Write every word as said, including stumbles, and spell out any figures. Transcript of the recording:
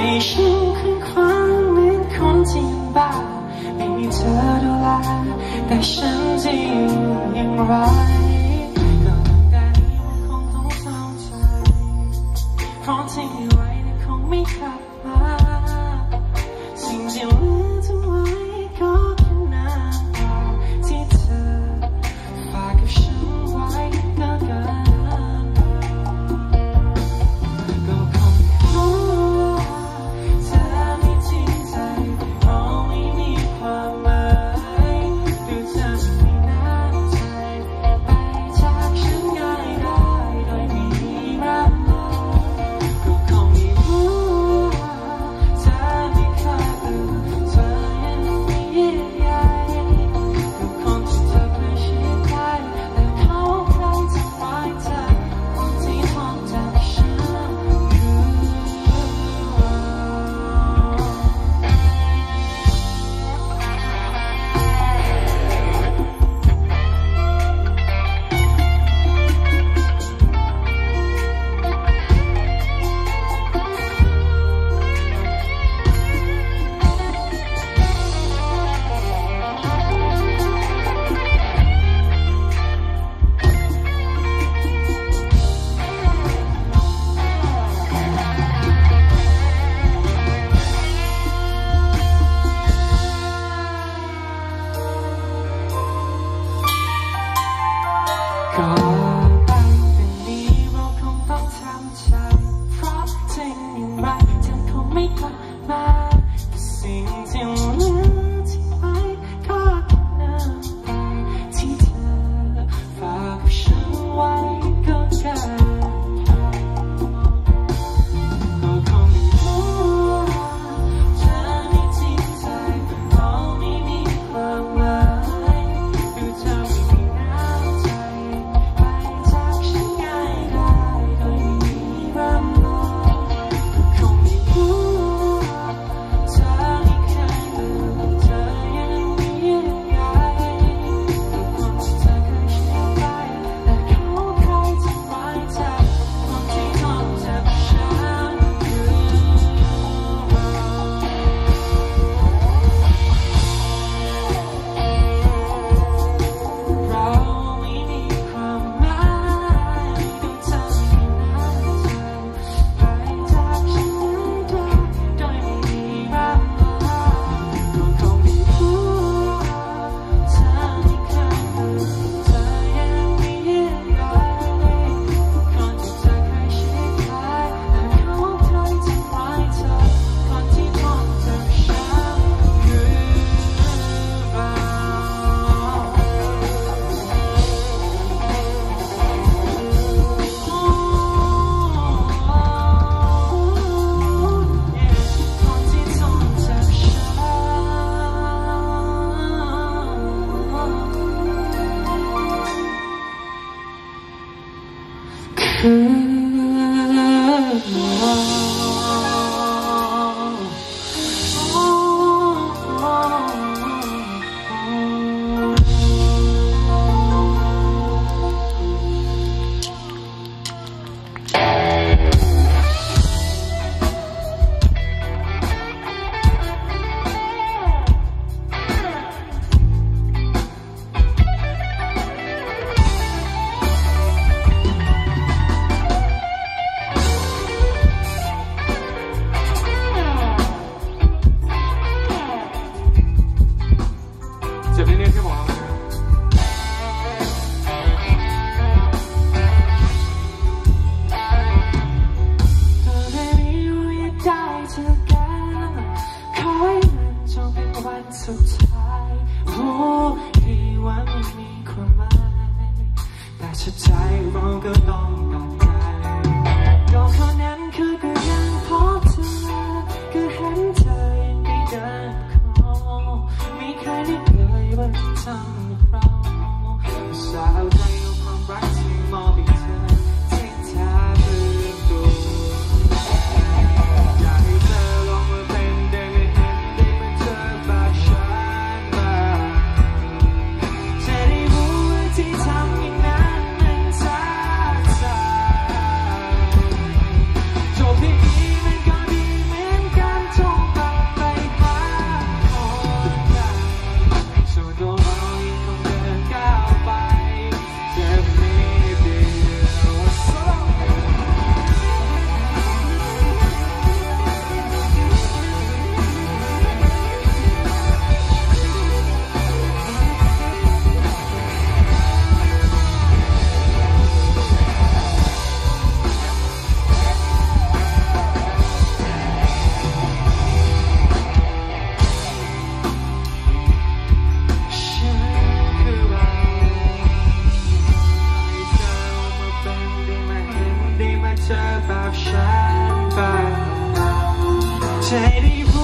ฉันคลุ้มคลั่งเหมือนคนที่บ้าไม่มีเธอดูแลแต่ฉันจะอยู่อย่างไรก็ตั้งแต่นี้มันคงต้องเศร้าใจเพราะที่ไม่ไหวแต่คงไม่กลับมาสิ่งที่เหลือทั้งไว้ก็แค่น้ำตาที่เธอฝากกับฉันไว้ก็เกินก็คงรู้ว่าเธอไม่จริงใจเพราะไม่มีความหมายดูเธอไม่น่าใจไปจากฉันง่ายได้โดยไม่มีรับรองก็คงไม่รู้ว่าเธอไม่เคยดูเธอยังไม่ยิ่งใหญ่ก็คงที่เธอเคยเชื่อได้แต่เขาใครจะไว้ใจคนที่ทนจากฉันคือก็ตั้งแต่นี้เราคงต้องทำใจเพราะถึงอย่างไรเธอคงไม่กลับมาสิ่งที่เหลือที่ไว้ก็แค่น้ำตาที่เธอฝากกับฉันไว้ก็เกินก็คงไม่รู้ว่าเธอไม่จริงใจเพราะไม่มีความหมายดูเธอไม่มีน้ำใจไปจากฉันง่ายได้โดยไม่มีรับรองก็คงไม่รู้ว่าเธอไม่เคยดูเธอยังไม่ยิ่งใหญ่ก็คงที่เธอเคยเชื่อได้แต่เขาใครจะไว้ใจคนที่ทนจากฉันคือเราไม่มีความหมายดูเธอไม่น่าใจไปจากฉันได้โดยไม่มีรับรองก็คงไม่รู้ว่าเธอไม่เคยดูเธอยังไม่ยิ่งใหญ่คนที่เธอเคยเชื่อได้แต่เขาใครจะไว้ใจคนที่ทนจากฉันคือเรา คนที่ทนจากฉันคือกับฉันบ้างจะให้ได้รู้